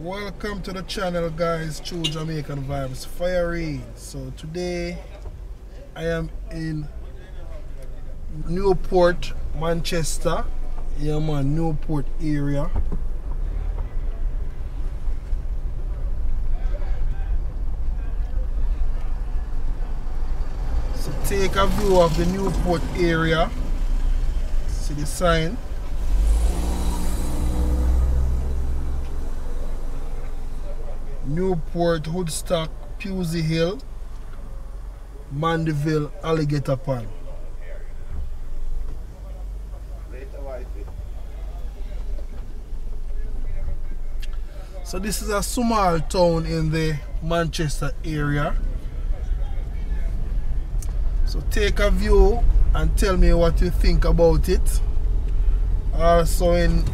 Welcome to the channel, guys. True Jamaican Vibes Fire. So today I am in Newport, Manchester. Yeah man, Newport area. So take a view of the Newport area. See the sign. Newport, Woodstock, Pusey Hill, Mandeville, Alligator Pond. So this is a small town in the Manchester area. So take a view and tell me what you think about it. Also in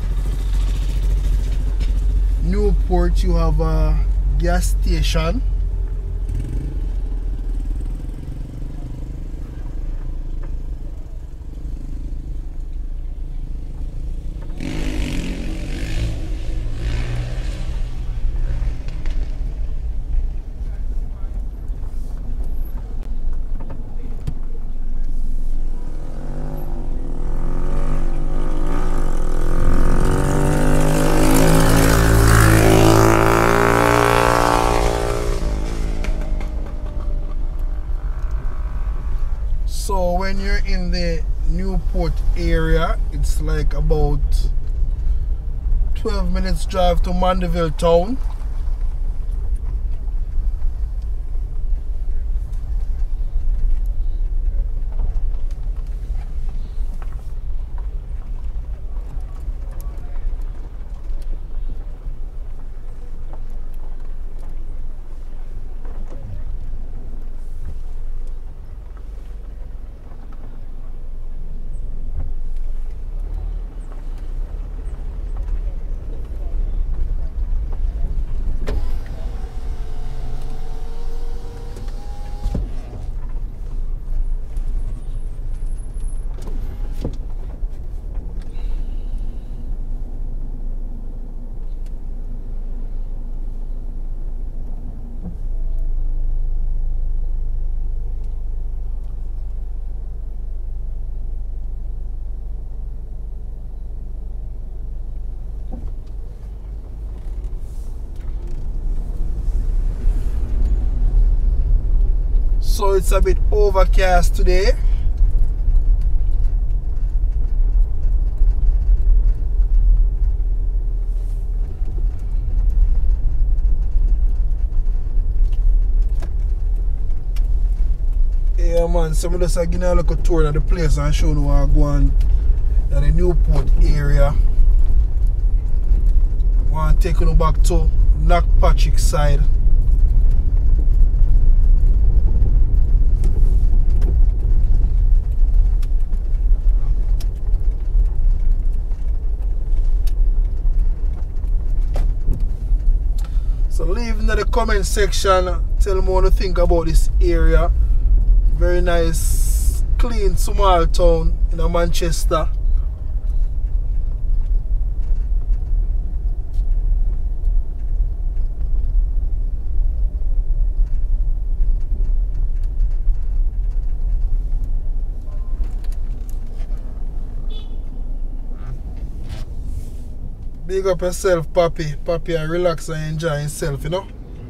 Newport you have a gas station. So when you're in the Newport area, it's like about 12 minutes drive to Mandeville town. So it's a bit overcast today. Yeah man, so I'm just giving a look tour of the place and show you where I go on in the Newport area. I want to take you back to Knockpatrick side. So leave in the comment section, tell me what you think about this area. Very nice, clean, small town in Manchester. Big up yourself, Papi. Papi, and relax and enjoy himself, you know.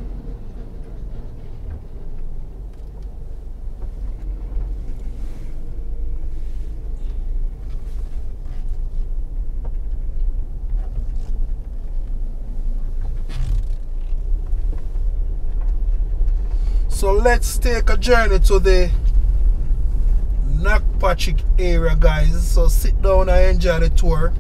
So let's take a journey to the Knockpatrick area, guys. So sit down and enjoy the tour.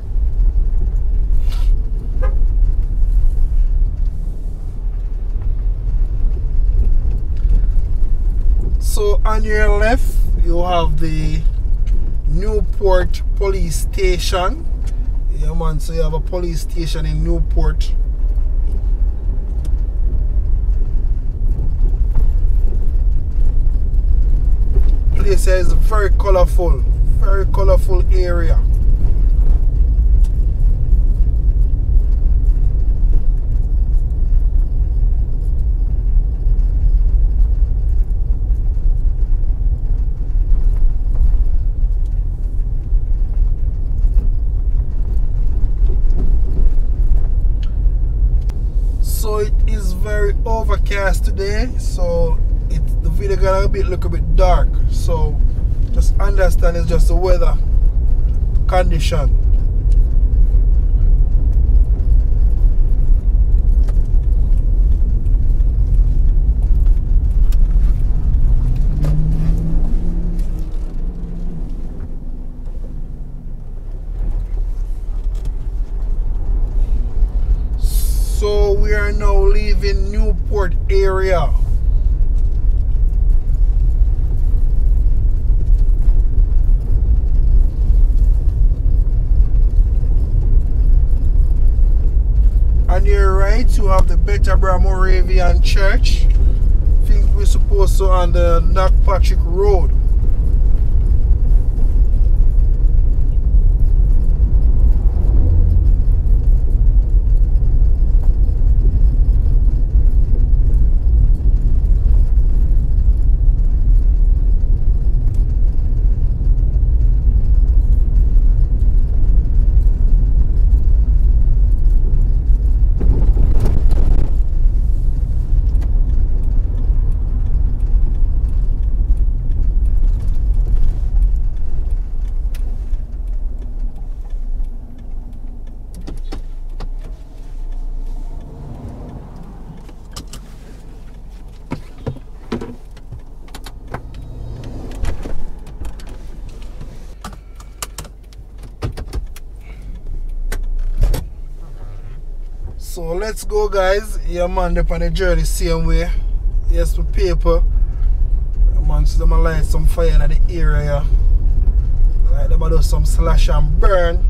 So on your left you have the Newport police station. Yeah man, so you have a police station in Newport. Place is very colorful area. overcast today, so the video gonna look a bit dark. So just understand it's just the weather condition. So we are now leaving Newport area. On your right you have the Bethabara Moravian Church. I think we're supposed to on the Knockpatrick Road. So let's go, guys. Yeah, man, up on the journey same way. Here's my paper. Yeah, man, so them light some fire in the area. Like them do some slash and burn.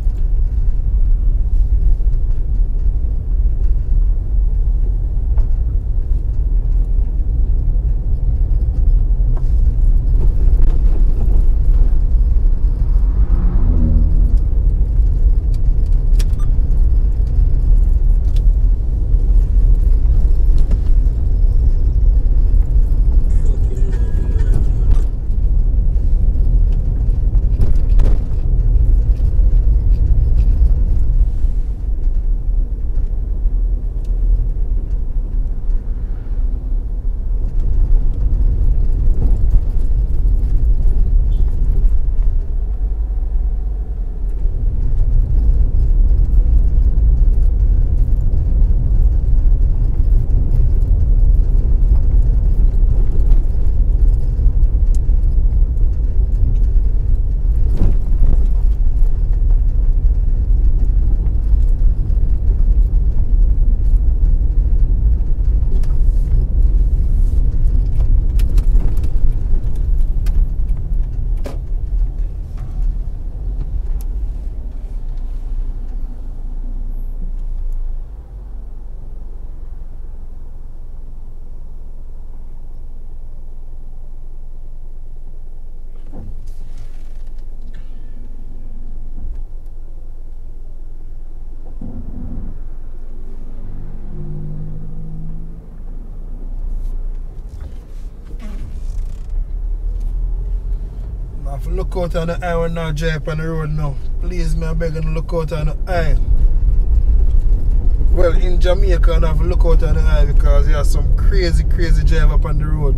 Look out on the eye when I drive on the road now. Please, me, I beg you to look out on the eye. Well, in Jamaica, I have to look out on the eye because there are some crazy drive up on the road.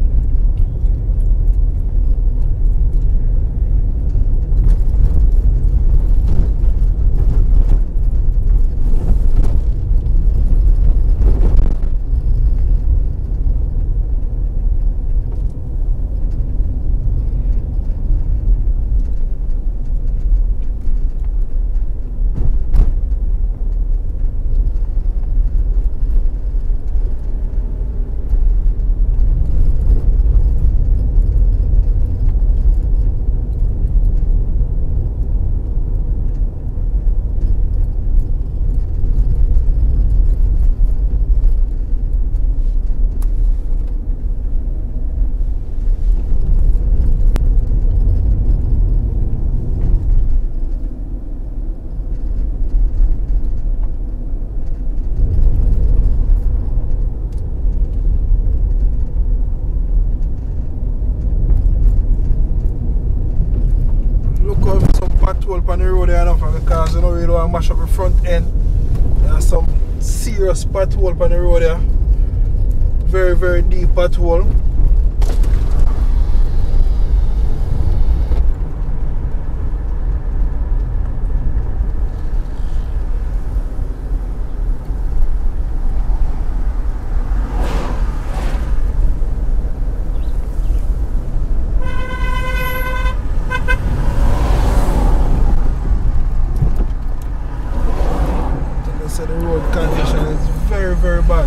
On the road there enough because you don't really want to mash up the front end. There's some serious pothole on the road there. very, very deep pothole. So the road condition is very, very bad.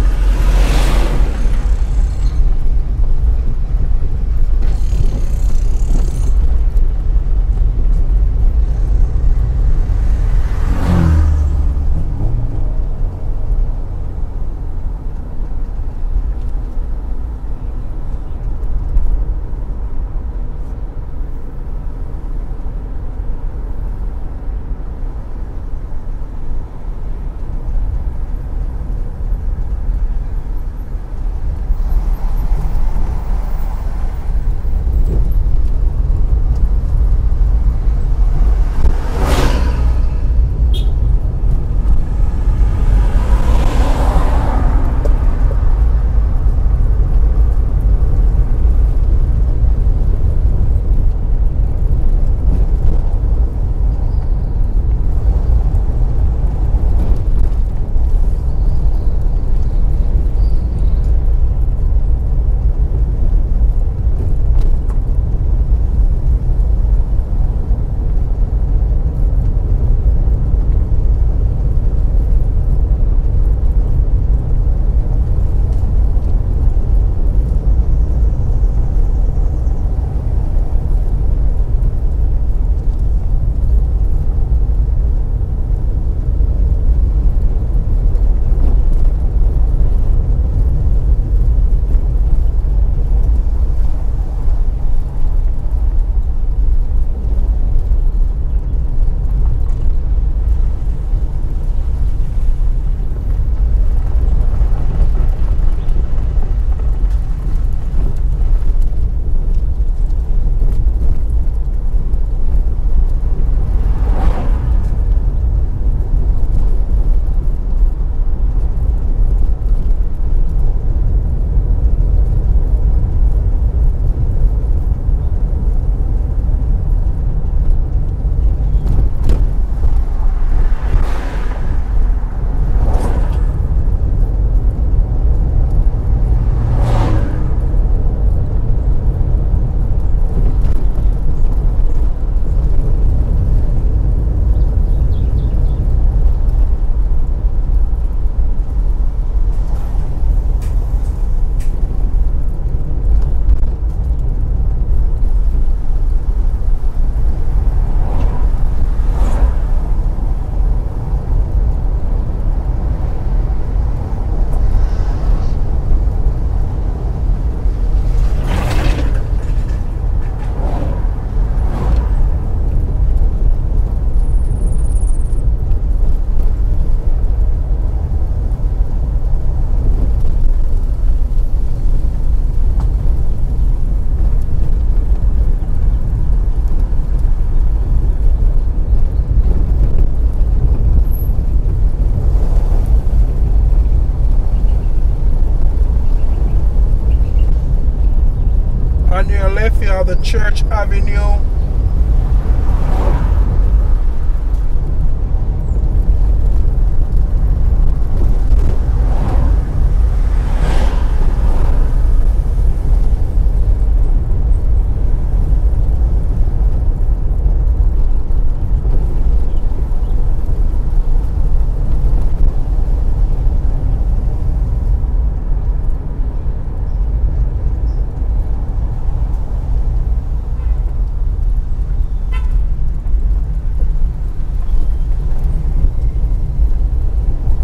On your left you have the Church Avenue.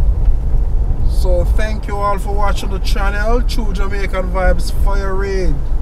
So thank you all for watching the channel. True Jamaican Vibes Fire Raid.